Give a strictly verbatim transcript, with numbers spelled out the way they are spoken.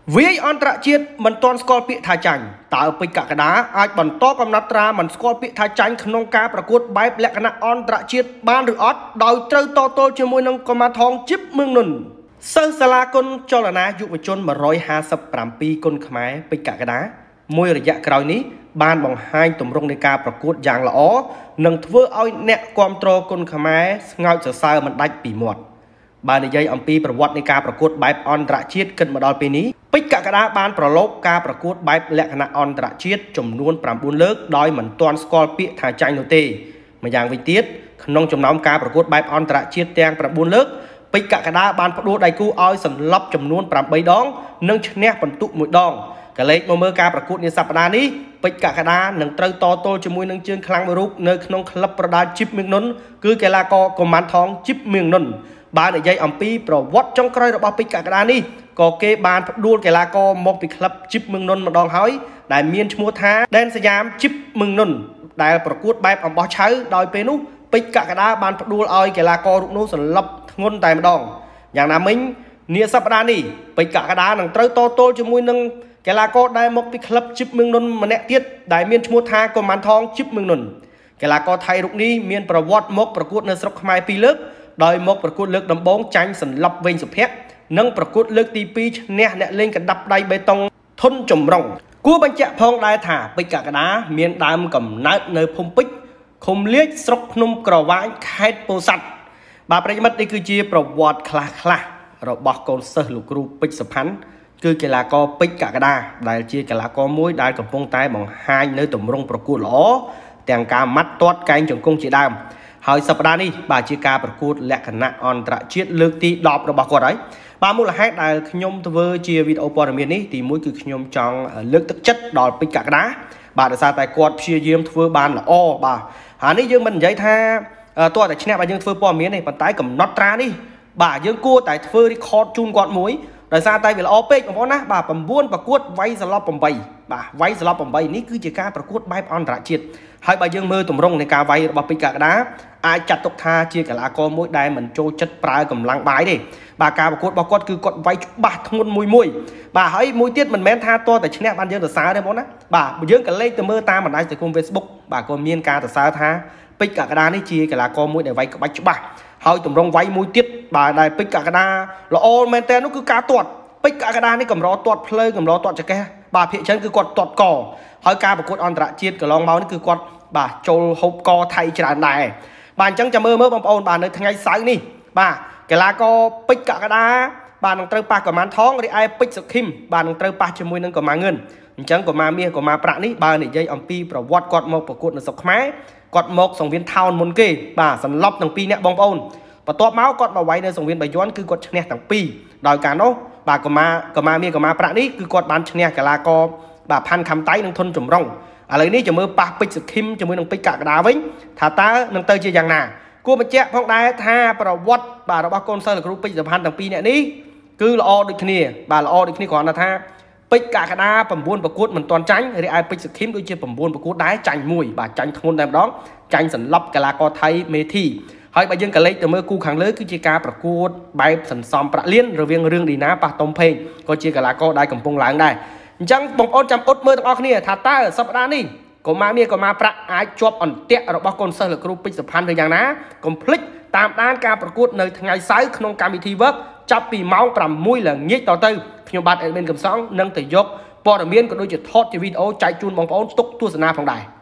វាយអន្តរជាតិមិនទាន់ស្គាល់ពាក្យថាចាញ់តើពេជ្រកក្កដាអាចបន្តកំណត់ត្រាមិនស្គាល់ពាក្យថាចាញ់ក្នុងការប្រកួតបែបលក្ខណៈអន្តរជាតិបានឬអត់ដោយត្រូវតទល់ជាមួយនឹងកុមារថងជីបមឿងនុនសិស្សសាលាគុណចលនាយុវជនmột trăm hai mươi bảyគុណខ្មែរពេជ្រកក្កដាមួយរយៈក្រោយនេះបានបង្ហាញទម្រង់នៃការប្រកួតយ៉ាងល្អនិងធ្វើឲ្យអ្នកគាំទ្រគុណខ្មែរស្ងើចសរសើរមិនដាច់ពីមាត់បាននិយាយអំពីប្រវត្តិនៃការប្រកួតបែបអន្តរជាតិគិតមកដល់ពេលនេះពេជ្រកក្កដាបានប្រឡូកការប្រកួតបែបលក្ខណៈអន្តរជាតិចំនួន៩លើកដោយមិនទាន់ស្គាល់ពាក្យថាចាញ់នោះទេម្យ៉ាងវិញទៀតក្នុងចំណោមការប្រកួតបែបអន្តរជាតិទាំង៩លើកពេជ្រកក្កដាបានផ្ដួលដៃគូឲ្យសន្លប់ចំនួនប្រាំបីដងនិងឈ្នះពិន្ទុមួយដងកលេចមកមើលការប្រកួតនាសប្តាហ៍នេះពេជ្រកក្កដានឹងត្រូវតទល់ជាមួយនឹងជើងខ្លាំងមួយរូបនៅក្នុងក្លឹបប្រដាល់ជីបមៀងនុនគឺកីឡាករកុមារថងជីបមៀងនុនបាននិយាយអំពីប្រវត្តិចុងក្រោយរបស់ពេជ្រកក្កដានេះក៏គេបានផ្ដួលកីឡាករមកពីក្លឹបជីបមៀងនុនម្ដងហើយដែលមានឈ្មោះថាដែនសយ៉ាមជីបមៀងនុនដែលប្រកួតបែបអំបោះឆៅដោយពេលនោះពេជ្រកក្កដាបានផ្ដួលឲ្យកីឡាកររូបនោះសន្លប់ធ្ងន់តែម្ដងយ៉ាងណាមិញនាសប្តាហ៍នេះពេជ្រកក្កដានឹងត្រូវតទល់ជាមួយនឹងកីឡាករដែលមកពីក្លឹបជីបមៀងនុនម្នាក់ទៀតដែលមានឈ្មោះថាកុមារថងជីបមៀងនុនកីឡាករថៃរូបនេះមានប្រវត្តិមកប្រកួតនៅស្រុកខ្មែរពីរលើកដោយមកប្រកួតលើកដំបូងចាញ់សន្លប់វែងសុភ័ក្រនិងប្រកួតលើកទីពីរឈ្នះអ្នកលេងកណ្ដាប់ដៃបេតុងធុនចម្រុងគួរបញ្ជាក់ផងដែរថាពេជ្រកក្កដាមានដើមកំណើតនៅភូមិពេជ្រឃុំលៀចស្រុកភ្នំក្រវាញខេត្តពោធិ៍សាត់បាទប្រិយមិត្តនេះគឺជាប្រវត្តិខ្លះខ្លះរបស់កូនសិស្សលោកគ្រូពេជ្រសុផាន់គឺកីឡាករពេជ្រកក្កដាដែលជាកីឡាករមួយដែលកំពុងតែបង្ហាញនៅទម្រង់ប្រកួតល្អទាំងការម៉ាត់ទាត់កែងជង្គង់ជាដើមហើយសប្តាហ៍នេះបាទជាការប្រកួតលក្ខណៈអន្តរជាតិលើកទីដប់របស់គាត់ហើយបាទមូលហេតុដែលខ្ញុំធ្វើជាវីដេអូព័ត៌មាននេះទីមួយគឺខ្ញុំចង់លើកទឹកចិត្តដល់ពេជ្រកក្កដាបាទដោយសារតែគាត់ព្យាយាមធ្វើបានល្អបាទហើយនេះយើងមិននិយាយថាតើតែឈ្នះបើយើងធ្វើព័ត៌មានទេប៉ុន្តែកំណត់ត្រានេះបាទយើងគួរតែធ្វើ record ជូនគាត់មួយដោយសារតែវាល្អពេកបងប្អូនណាបាទ៩ប្រកួតវាយសន្លប់៨បាទវាយសន្លប់៨នេះគឺជាការប្រកួតបែបអន្តរជាតិហើយបើយើងមើលទម្រង់នៃការវាយរបស់ពេជ្រកក្កដាអាចចាត់ទុកថាជាកីឡាករមួយដែលមិនចូលចិត្តប្រើកម្លាំងបាយទេបាទការប្រកួតរបស់គាត់គឺគាត់វាយច្បាស់ធ្ងន់មួយមួយបាទហើយមួយទៀតមិនមែនថាតតែឈ្នះបានយើងសរសើរទេបងប្អូនណាបាទយើងក៏លេខទៅមើលតាមបណ្ដាញសង្គម Facebook បាទក៏មានការសរសើរថាពេជ្រកក្កដានេះជាកីឡាករមួយដែលវាយក្បាច់ច្បាស់ហើយទម្រង់វាយមួយទៀតបាទដែលពេជ្រកក្កដាល្អមែនតើនោះគឺការទាត់ពេជ្រកក្កដានេះកម្រទាត់ភ្លើកម្រទាត់ចកេះបាទភាគច្រើនគឺគាត់ទាត់កហើយការប្រកួតអន្តរជាតិកន្លងមកនេះគឺគាត់បាទចូលហូបកថៃច្រើនដែរបាទអញ្ចឹងចាំមើលមើលបងប្អូនបាទនៅថ្ងៃសៅរ៍នេះបាទកីឡាករពេជ្រកក្កដាបាទនឹងត្រូវប៉ះកុមារថងរីឯពេជ្រសុខីមបាទនឹងត្រូវប៉ះជាមួយនឹងកុមារងឿនអញ្ចឹងកុមារមាសកុមារប្រាក់នេះបើនិយាយអំពីប្រវត្តិគាត់មកប្រកួតនៅស្រុកខ្មែរគាត់មកសង្វៀនថោនមុនគេបាទសន្លប់ទាំងពីរអ្នកបងប្អូនបន្ទាប់មកគាត់មកវាយនៅសង្វៀនបាយ័នគឺគាត់ឈ្នះទាំងពីរដោយការនោះបាទកុមារកុមារមាសកុមារប្រាក់នេះគឺគាត់បានឈ្នះកីឡាករបាទផាន់ខំតៃនិងធុនចម្រុងឥឡូវនេះចាំមើលប៉ះពេជ្រសុខីមជាមួយនឹងពេជ្រកក្កដាវិញថាតើនឹងទៅជាយ៉ាងណាគួរបញ្ជាក់ផងដែរថាប្រវត្តិបាទរបស់កូនសិស្សលោកគ្រូពេជ្រសុផាន់ទាំងពីរអ្នកនេះគឺល្អដូចគ្នាបាទល្អដូចគ្នាគ្រាន់តែថាពេជ្រកក្កដា៩ប្រកួតមិនទាន់ចាញ់រីឯពេជ្រសុខីមដូចជា៩ប្រកួតដែរចាញ់មួយបាទចាញ់ធ្ងន់តែម្ដងចាញ់សន្លប់កីឡាករថៃមេធីហើយបើយើងក៏លេខទៅមើលគូខាងលើគឺជាការប្រកួតបែបសន្សំប្រាក់លានរវាងរឿងឌីណាប៉ះតុំផេងក៏ជាកីឡាករដែលកំពុងឡើងដែរអញ្ចឹងបងប្អូនចាំអត់មើលទាំងអស់គ្នាថាតើសប្តាហ៍នេះកុមារមាសកុមារប្រាក់អាចជាប់អន្ទាក់របស់កូនសិស្សលោកគ្រូពេជ្រសុផាន់ឬយ៉ាងណាកុំភ្លេចតាមដានការប្រកួតនៅថ្ងៃសៅរ៍ក្នុងកម្មវិធី Work ចាប់ពីម៉ោងប្រាំមួយល្ងាចតទៅខ្ញុំបាទ Admin កំសងនឹងទៅយកព័ត៌មានក៏ដូចជាថតជាវីដេអូចែកជូនបងប្អូនទុកទស្សនាផងដែរ